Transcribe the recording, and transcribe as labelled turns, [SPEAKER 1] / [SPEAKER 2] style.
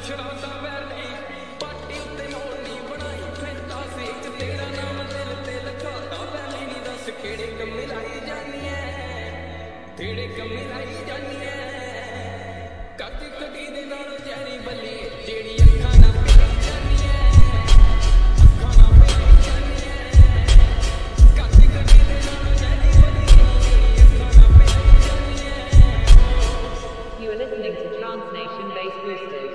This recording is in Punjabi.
[SPEAKER 1] ਸ਼ਰਾਦਾ ਵੈਲੀ ਪਾਟੀ ਉੱਤੇ ਮੋੜਨੀ ਬਣਾਈ ਫਿਰਦਾ ਸੀ ਚ ਤੇਰਾ ਨਾਮ ਦਿਲ ਤੇ ਲਿਖਾਤਾ ਵੈਲੀ ਨੀ ਦੱਸ ਕਿਹੜੇ ਕੰਮੇ ਲਾਈ ਜਾਨੀ ਐ ਕਿਹੜੇ ਕੰਮੇ ਲਾਈ ਜਾਨੀ ਐ ਕਰਦੀ ਕਦੀ ਦੇ ਨਾਲ ਜੈਰੀ ਬੱਲੀ ਜਿਹੜੀ ਅੱਖਾਂ ਨਾਲ ਪਿਆਈ ਜਾਨੀ ਐ ਅੱਖਾਂ ਨਾਲ ਪਿਆਈ ਜਾਨੀ ਐ ਕਰਦੀ ਕਦੀ ਦੇ ਨਾਲ ਜੈਰੀ ਬੱਲੀ ਜਿਹੜੀ ਅੱਖਾਂ ਨਾਲ ਪਿਆਈ ਜਾਨੀ ਐ
[SPEAKER 2] You are listening to Trance Nation Bass Boosters.